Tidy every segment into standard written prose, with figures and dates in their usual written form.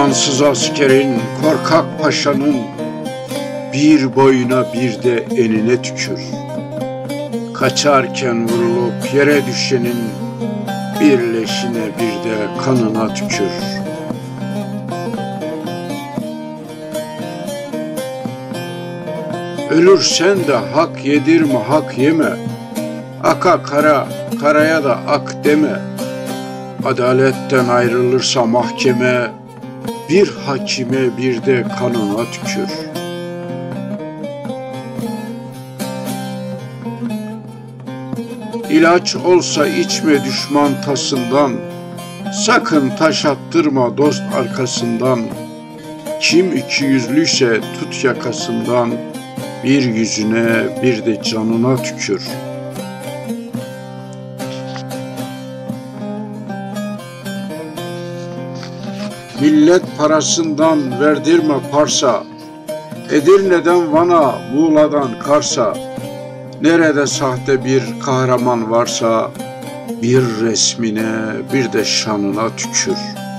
Cansız askerin, korkak paşanın bir boyuna bir de enine tükür. Kaçarken vurulup yere düşenin bir leşine bir de kanına tükür. Ölürsen de hak yedirme, hak yeme. Aka kara, karaya da ak deme. Adaletten ayrılırsa mahkeme, bir hakime bir de kanına tükür. İlaç olsa içme düşman tasından, sakın taş attırma dost arkasından. Kim ikiyüzlüyse tut yakasından, bir yüzüne bir de canına tükür. Millet parasından verdirme parsa, Edirne'den Van'a, Muğla'dan Kars'a. Nerede sahte bir kahraman varsa, bir resmine bir de şanına tükür.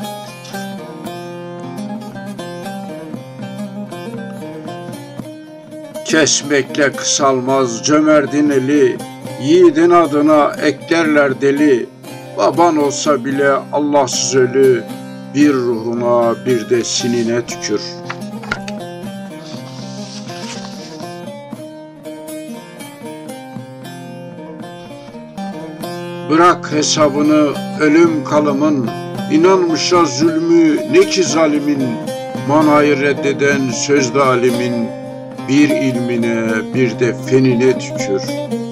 Kesmekle kısalmaz cömertin eli, yiğidin adına eklerler deli. Baban olsa bile Allahsız ölü, bir ruhuna bir de sinine tükür. Bırak hesabını ölüm kalımın, İnanmışa zulmü ne ki zalimin, manayı reddeden sözde alimin, bir ilmine bir de fenine tükür.